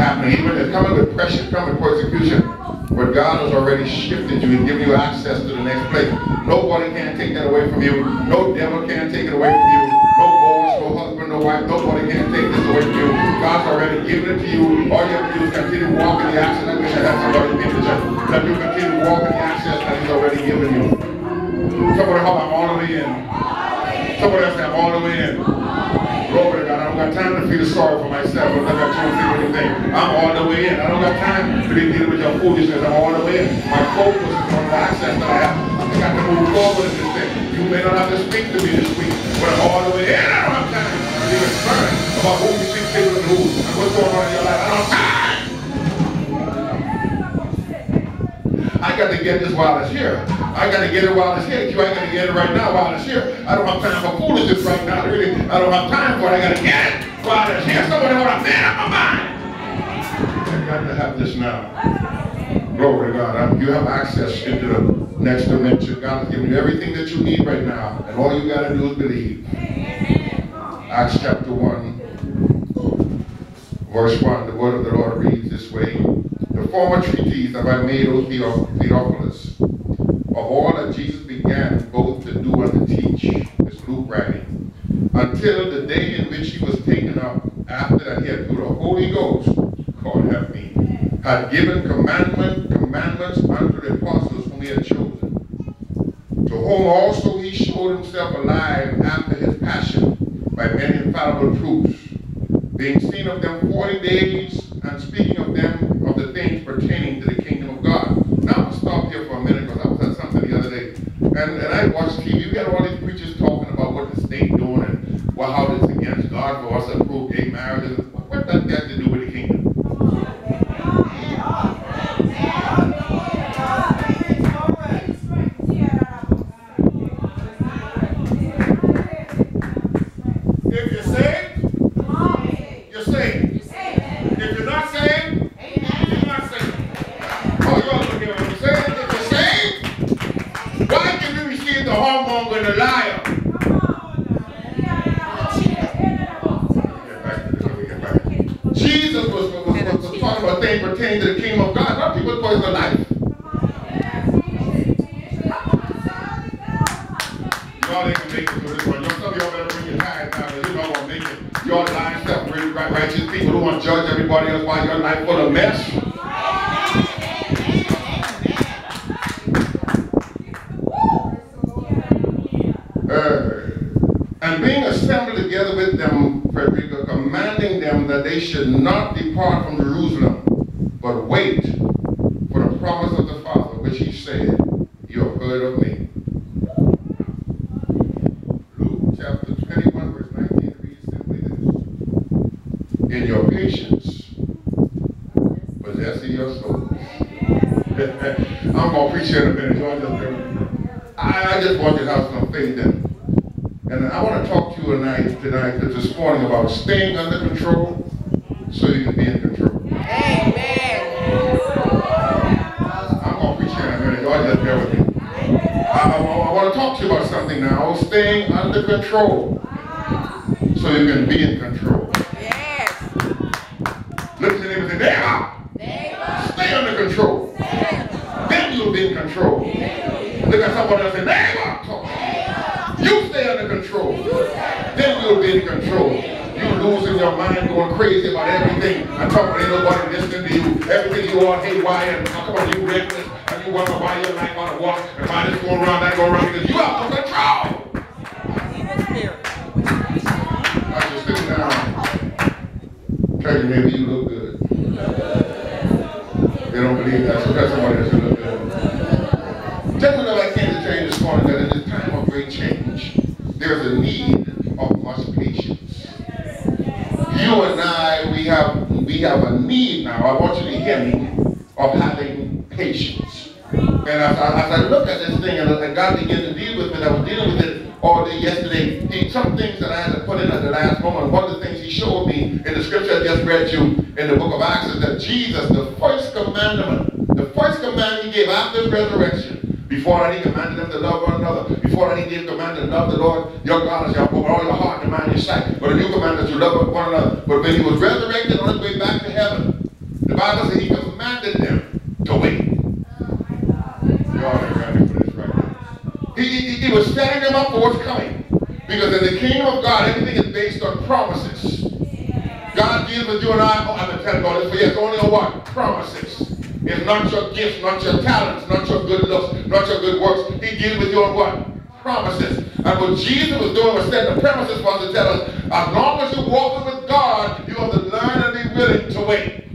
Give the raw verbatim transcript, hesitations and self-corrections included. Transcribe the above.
happening. Even it's coming with pressure, coming with persecution. But God has already shifted you and given you access to the next place. Nobody can take that away from you. No devil can take it away from you. No boss, no husband, no wife. Nobody can take this away from you. God's already given it to you. All you have to do is continue to walk in the access. I wish I had somebody in the church. Let you continue to walk in the access that He's already given you. Somebody help, I'm all the way in. Somebody else say, I'm all the way in. Glory to God. I don't got time to feel sorry for myself. I'm not got time to feel anything. I'm all the way in. I don't got time to be dealing with your foolishness. I'm all the way in. My focus is on the access that I have. I got to move forward in this thing. You may not have to speak to me this week, but I'm all the way in. I don't have time to be concerned about who you see people in the news and what's going on in your life. I don't have time. I got to get this while it's here. I got to get it while it's here. You ain't got to get it right now while it's here. I don't have time for foolishness right now. Really, I don't have time for it. I got to get it while it's here. Somebody want to man up my mind. I got to have this now. Glory to God. You have access into the next dimension. God has given you everything that you need right now. And all you got to do is believe. Acts chapter one, verse one. The word of the Lord reads this way. The former treatise have I made, O Theophilus, of all that Jesus began both to do and to teach, is Luke writing, until the day in which he was taken up, after that he had through the Holy Ghost, God help me, had given commandment, commandments unto the apostles whom he had chosen, to whom also he showed himself alive after his passion by many infallible proofs, being seen of them forty days, and speaking of them of the things pertaining to the kingdom of God. Now I'll stop here for a minute because I was at something the other day, and, and I watched T V. You got all these preachers talking about what the state doing and well, how it's against God for us to approve gay marriages. What does that have to do with the kingdom? If you're saved, you're saved. If you're not saved, you're not saved. Oh, you all look here what I'm saying. If you're saved, why can you receive the whoremonger and the liar? Jesus was, was, was, was talking about things pertaining to the kingdom of God. Not people's personal life. Y'all ain't gonna make it through this one. Some of y'all better bring your tithes now, because you're not gonna make it. Y'all lying stuff, really right, righteous people who want to judge everybody else while your life full of mess. Uh, and being assembled together with them, Frederica, commanding them that they should not depart from Jerusalem, but wait for the promise of the Father, which he said, you have heard of me. Luke chapter twenty-one, verse nineteen reads simply this. In your patience, possessing your souls. I'm going to preach here in a minute. I, I just want you to have some faith in it. And I want to talk to you tonight, tonight, this morning about staying under control so you can be in control. Amen. I'm going to preach here in a minute. Y'all just bear with me. I, I, I want to talk to you about something now. Staying under control so you can be in control. Yes. Look at your neighbor and say, neighbor, neighbor, stay under control. Then you'll be in control. Look at someone else and say, neighbor, talk. You stay under control. Then you'll be in control. You losing your mind, going crazy about everything. I'm talking ain't nobody listening to you. Everything you all haywire and talk about you reckless and you wonder why your life on a walk and why this going around, that going around because you out of control. I just sit down. Tell you maybe you look good. They don't believe that, so tell somebody that you look good. Tell me that I came to tell you this morning that in this time of great change, there's a need of much patience. You and I, we have we have a need now, I want you to hear me, of having patience. And as I, as I look at this thing and, and God began to deal with it, I was dealing with it all day yesterday. He, some things that I had to put in at the last moment. One of the things he showed me in the scripture I just read you in the book of Acts is that Jesus, the first commandment, the first command he gave after his resurrection, before that he commanded them to love one another. Before that he gave command to love the Lord your God as your with all your heart and mind and your sight. But a new command that you love one another. But when he was resurrected on his way back to heaven, He, he, he was setting them up for what's coming. Because in the kingdom of God, everything is based on promises. God deals with you and I, oh, I've been telling God this for years, only on what? Promises. It's not your gifts, not your talents, not your good looks, not your good works. He deals with you on what? Promises. And what Jesus was doing was setting the premises for us to tell us, as long as you're walking with God, you have to learn and be willing to wait.